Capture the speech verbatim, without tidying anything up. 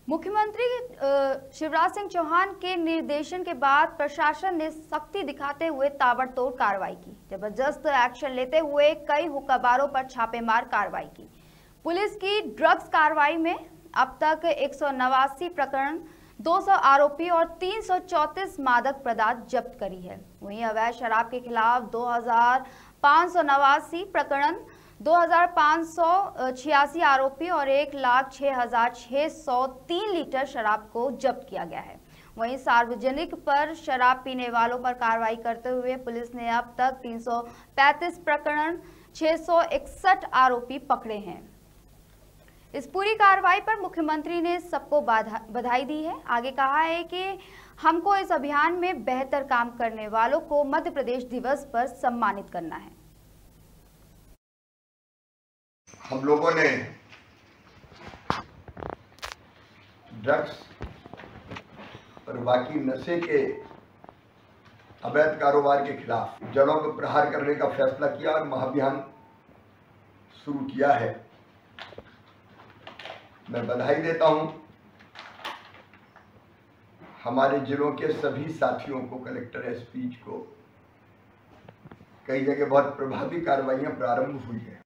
मुख्यमंत्री शिवराज सिंह चौहान के निर्देशन के बाद प्रशासन ने सख्ती दिखाते हुए ताबड़तोड़ कार्रवाई की। जबरदस्त एक्शन लेते हुए कई हुक्काबारों पर छापेमार कार्रवाई की। पुलिस की ड्रग्स कार्रवाई में अब तक एक सौ नवासी प्रकरण, दो सौ आरोपी और तीन सौ चौंतीस मादक पदार्थ जब्त करी है। वहीं अवैध शराब के खिलाफ दो हजार पाँच सौ नवासी प्रकरण, दो हजार पाँच सौ छियासी आरोपी और एक लाख छह हजार छह सौ तीन लीटर शराब को जब्त किया गया है। वहीं सार्वजनिक पर शराब पीने वालों पर कार्रवाई करते हुए पुलिस ने अब तक तीन सौ पैंतीस प्रकरण, छह सौ इकसठ आरोपी पकड़े हैं। इस पूरी कार्रवाई पर मुख्यमंत्री ने सबको बधाई दी है। आगे कहा है कि हमको इस अभियान में बेहतर काम करने वालों को मध्य प्रदेश दिवस पर सम्मानित करना है। हम लोगों ने ड्रग्स और बाकी नशे के अवैध कारोबार के खिलाफ जड़ों पर प्रहार करने का फैसला किया और महाअभियान शुरू किया है। मैं बधाई देता हूं हमारे जिलों के सभी साथियों को, कलेक्टर, एसपी को। कई जगह बहुत प्रभावी कार्रवाइयां प्रारंभ हुई है।